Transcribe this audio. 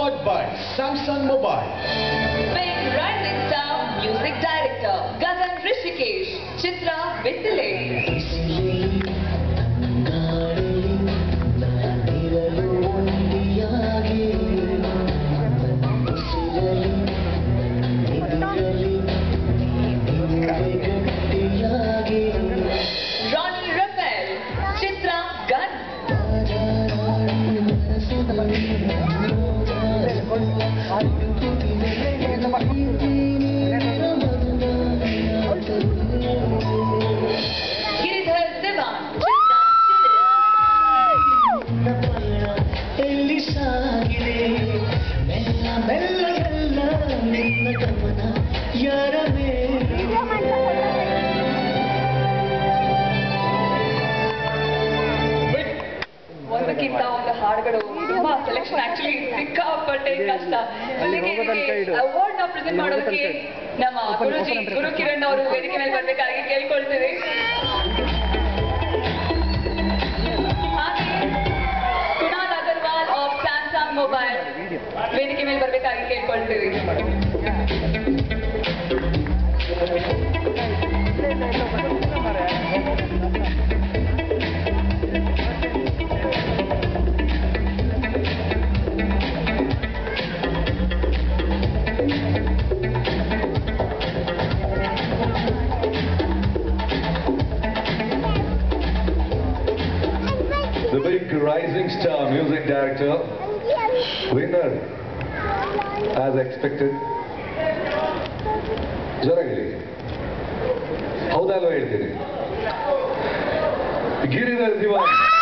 powered by Samsung Mobile. Big rising star music director Gagan Rishikesh, Chitra Vitale. ಒಂದಕ್ಕಿಂತ ಒಂದು ಹಾಡುಗಳು ತುಂಬಾ selection actually ಸಿಕ್ಕಾಪಟ್ಟೆ ಕಷ್ಟ. ಅವಾರ್ಡ್ ನ ಪ್ರೆಸೆಂಟ್ ಮಾಡೋದಕ್ಕೆ ನಮ್ಮ ಗುರು ಕಿರಣ್ ಅವರು ವೇದಿಕೆ ಮೇಲೆ ಬರ್ಬೇಕಾಗಿ ಕೇಳ್ಕೊಳ್ತೀವಿ. ಹಾಗೆ Kunal Agarwal of Samsung mobile ವೇದಿಕೆ ಮೇಲೆ ಬರ್ಬೇಕಾಗಿ ಕೇಳ್ಕೊಳ್ತೀವಿ. The big rising star music director, winner as expected. ಜೋರಾಗಿ ಹೌದಲ್ವಾ ಹೇಳ್ತೀನಿ, ಗಿರಿಧರ್ ದಿವಾನ್.